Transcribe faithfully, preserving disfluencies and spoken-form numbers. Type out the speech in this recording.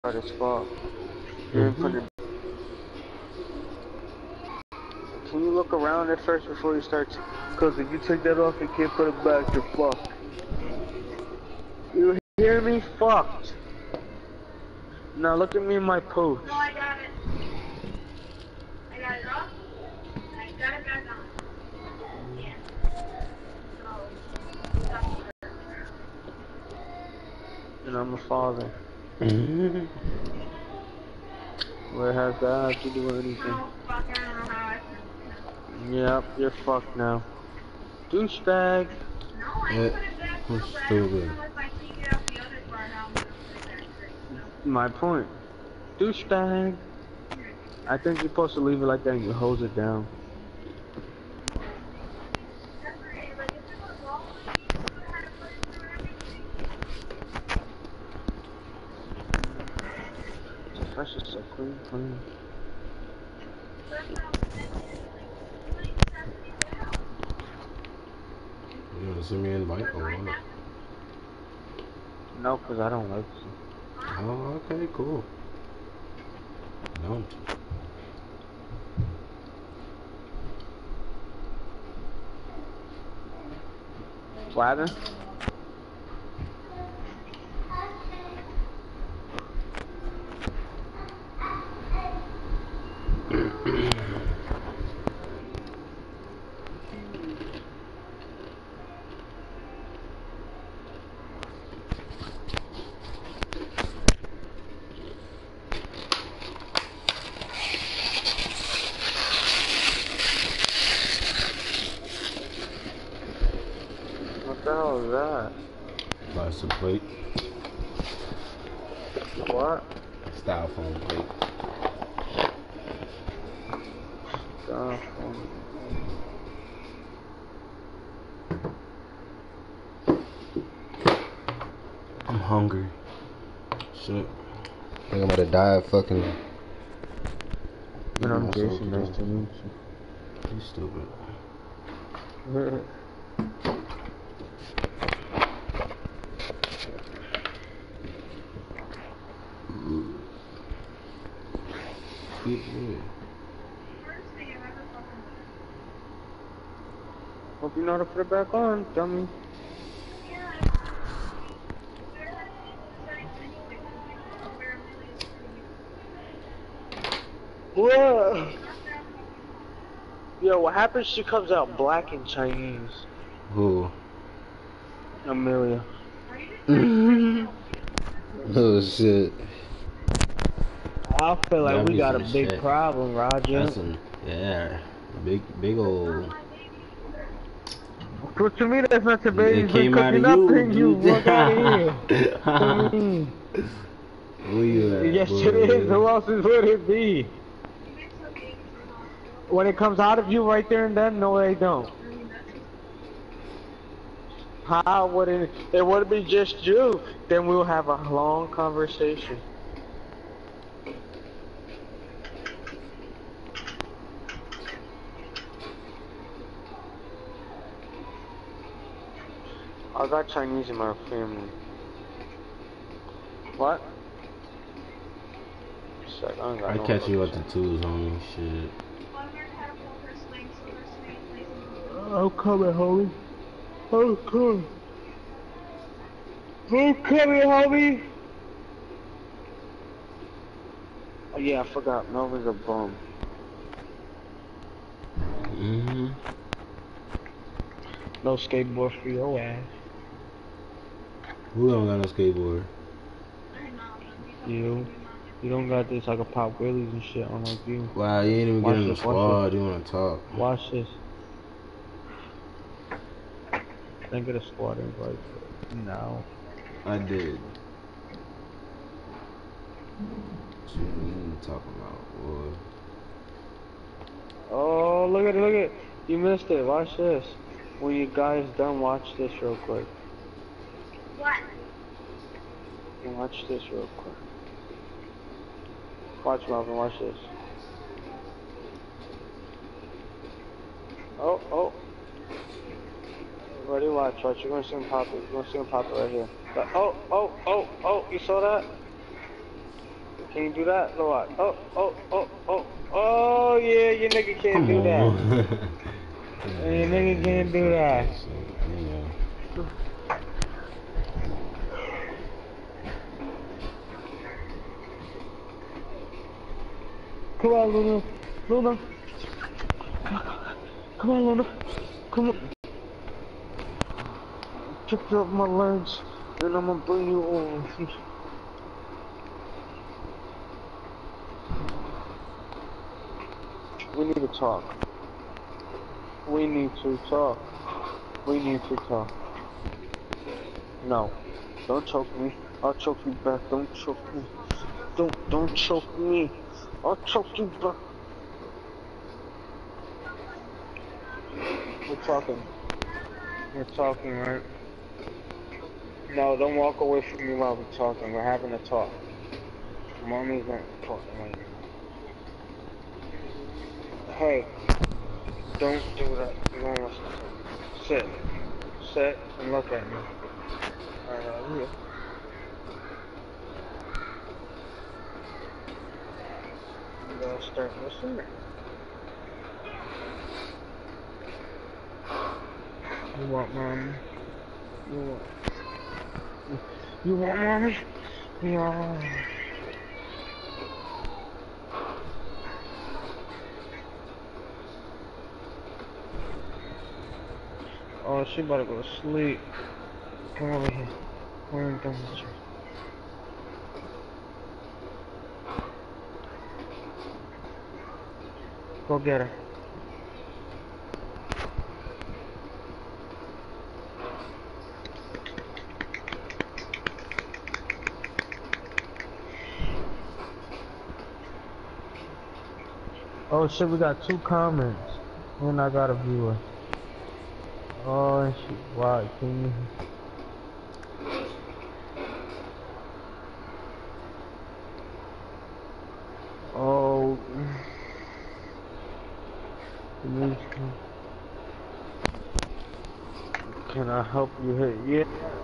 hard as fuck. You're Mm-hmm. put it. Can you look around at first before you start? Because if you take that off, you can't put it back. You're fucked. You hear me? Fucked. Now look at me in my post. No, I got it. I got it off. I got it back on. Yeah. So, that's perfect. And I'm a father. Mm-hmm. What has that have to do with anything? No, fuck, I don't know how I can. Yep, you're fucked now. Douchebag. No, I Yeah. put it back too, Who's but I still don't good? know if I take it off the other part, how I'm gonna put it back straight. So. My point. Douchebag. I think you're supposed to leave it like that and you hose it down. Separate, like, if it was all like you would have had to put it through everything. It's fresh, it's so clean, clean. That's how it's like, like, separate it out. You wanna send me an invite or what? No, because I don't like you. Oh, okay, cool. Don't. What happened? What the hell is that? License plate. What? Styrofoam plate. Uh, I'm hungry. Shit. I think I'm about to die of fucking. and I'm myself Jason, to nice death. to meet You stupid. you. Yeah, yeah. First thing I've ever fucking done. Hope you know how to put it back on, dummy. Yeah, I wear that settings anyway, because I can wear a million screws. What? Not that fucking long. Yo, what happens? She comes out black in Chinese. Who? Amelia. Oh shit. I feel like That'd we be got a some big shit. problem, Roger. That's some, yeah, big, big old. So to me, that's not your baby's It been came out of cooking up you, in you. dude. Fuck out of here. Mm. Where you at, Yes, boy? it is. Who else is would it be? When it comes out of you right there and then, no, they don't. How would it? It would be just you. Then we'll have a long conversation. I got Chinese in my family. What? Shit, I don't got I no catch you at fucking the twos, homie. Shit. I'm coming, homie. I'm coming. I'm coming, homie. Oh yeah, I forgot. Melvin's a bum. Mm-hmm. No skateboard for your ass. Who don't got no skateboard? You. You don't got this like a pop wheelies and shit on like you. Wow, you ain't even Watch getting the this, watch squad. You wanna talk? Watch this. Then get a squad invite. No. I did. What you mean talking about, boy? Oh, look at it, look at it. You missed it. Watch this. When you guys done, watch this real quick. What? Watch this real quick. Watch, Melvin, watch this. Oh, oh. Ready, watch, watch. You're gonna see him pop it. You're gonna see him pop it right here. But, oh, oh, oh, oh. You saw that? Can you do that? Lord. Oh, oh, oh, oh, oh, yeah, your nigga can't Come do on. that. Yeah, your nigga can't do that. Yeah. Come on, Luna. Luna. Come on, Luna. Come on. Pick up my legs, and I'm gonna bring you on. We need to talk. We need to talk. We need to talk. No. Don't choke me. I'll choke you back. Don't choke me. Don't, don't choke me. I'll choke you back. We're talking. We're talking, right? No, don't walk away from me while we're talking. We're having a talk. Mommy's not talking right now. Hey, don't do that. You won't listen to me. Sit. Sit and look at me. Alright, over here. You gotta start listening. You want mommy? You want... You want mommy? Yeah. Oh, she about to go to sleep. Come over here. We're in done with you. Go get her. Oh shit, we got two comments. And I got a viewer. Oh shit, wow, can you... Oh... Can I help you hit? Yeah.